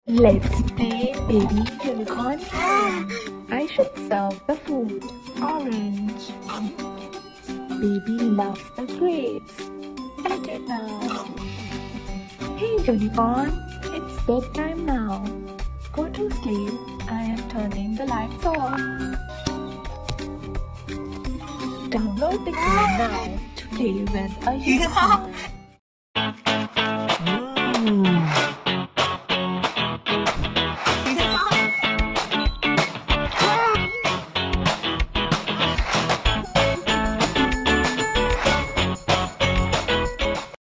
Let's play Baby Unicorn game. I should serve the food. Orange. Baby loves the grapes. Eat it now. Hey Unicorn, it's bedtime now. Go to sleep. I am turning the lights off. Download the game now to play with a unicorn.